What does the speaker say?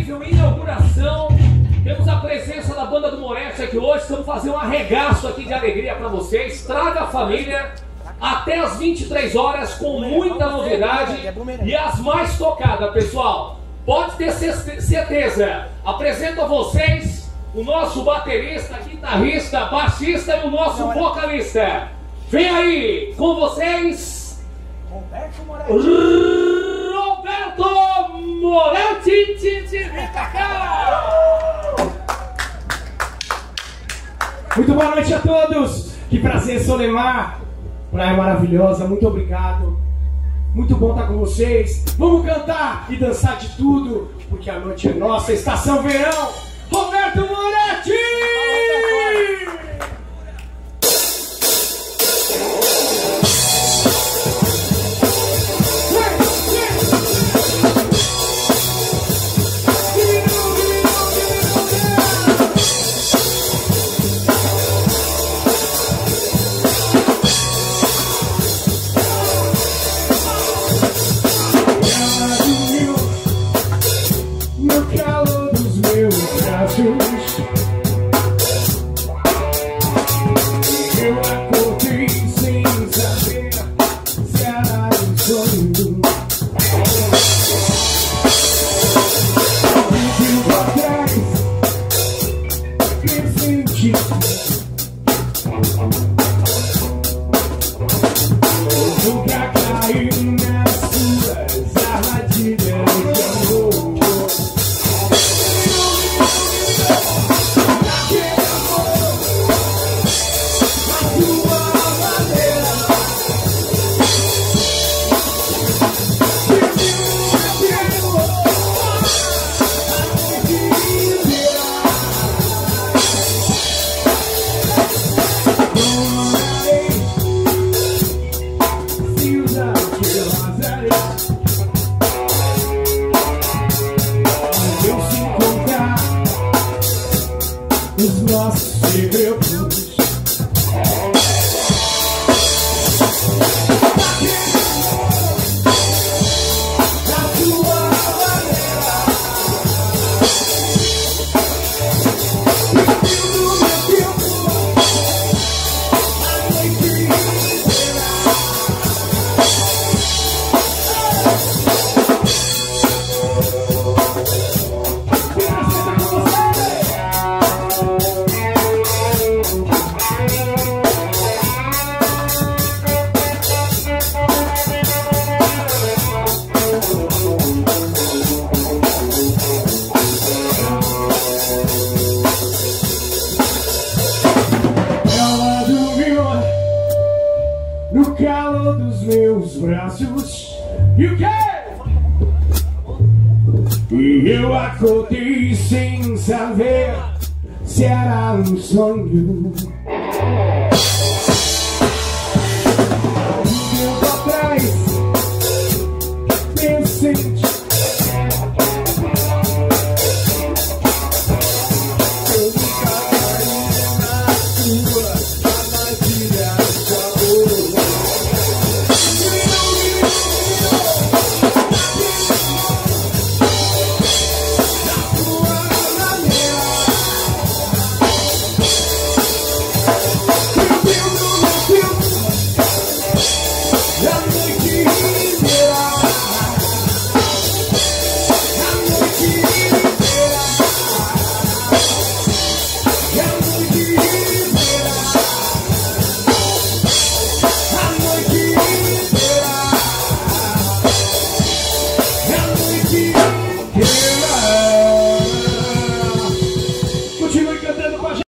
incrível inauguração. Temos a presença da banda do Moretti aqui hoje. Estamos fazendo um arregaço aqui de alegria para vocês. Traga a família até as 23 horas com muita novidade e as mais tocadas, pessoal. Pode ter certeza. Apresento a vocês o nosso baterista, guitarrista, baixista e o nosso vocalista. Vem aí com vocês, Roberto Moretti. Vem pra cá. Muito boa noite a todos. Que prazer, Solemar. Praia maravilhosa, muito obrigado. Muito bom estar com vocês. Vamos cantar e dançar de tudo, porque a noite é nossa. Estação Verão, Roberto Moretti! Eu acordei sem saber se era um sonho. Um tempo atrás eu senti eu nunca caí nas suas armadilhas de amor. Os nossos segredos. No calor dos meus braços. E o quê? E eu acordei sem saber se era um sonho.